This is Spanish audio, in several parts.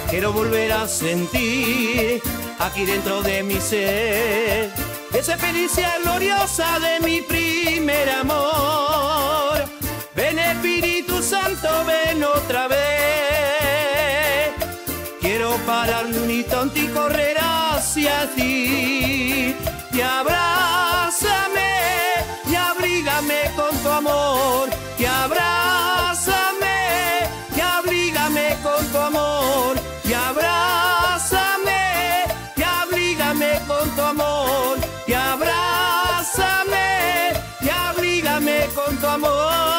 Quiero volver a sentir aquí dentro de mi ser esa experiencia gloriosa de mi primer amor. Ven Espíritu Santo, ven otra vez. Quiero pararme un instante y correr hacia ti. Y abrázame y abrígame con tu amor. Y abrázame y abrígame con tu amor. Y abrázame y abrígame con tu amor. Y abrázame y abrígame con tu amor.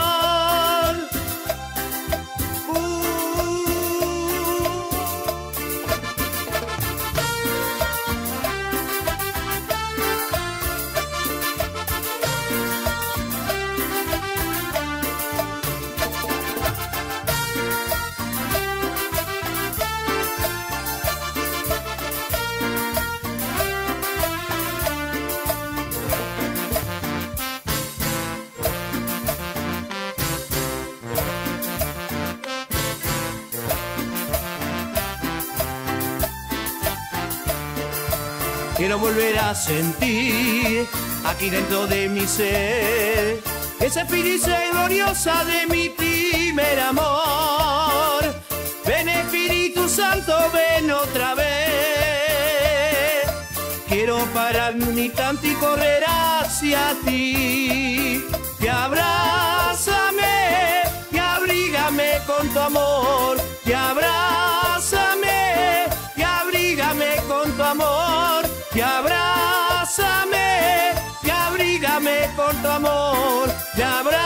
Quiero volver a sentir aquí dentro de mi ser esa experiencia gloriosa de mi primer amor. Ven Espíritu Santo, ven otra vez. Quiero pararme un instante y correr hacia ti. Y abrázame y abrígame con tu amor. Y abrázame y abrígame con tu amor. Y abrázame y abrígame con tu amor. Y